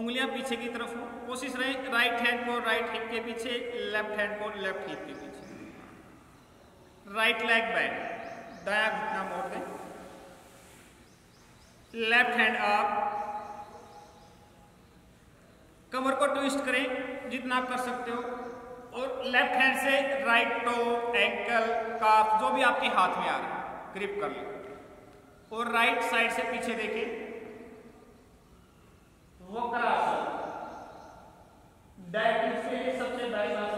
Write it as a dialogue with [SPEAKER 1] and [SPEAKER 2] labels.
[SPEAKER 1] उंगलियां पीछे की तरफ हो, कोशिश रहे राइट हैंड को राइट हिप के पीछे, लेफ्ट हैंड को लेफ्ट हिप के पीछे। राइट लेग बेंड, दायां घुटना मोड़ दें, लेफ्ट हैंड अप, कमर को ट्विस्ट करें जितना आप कर सकते हो, और लेफ्ट हैंड से राइट टो, एंकल, काफ जो भी आपके हाथ में आ रहा है ग्रिप कर लें, और राइट साइड से पीछे देखें, वक्रासन। डायबिटीज के लिए सबसे बेस्ट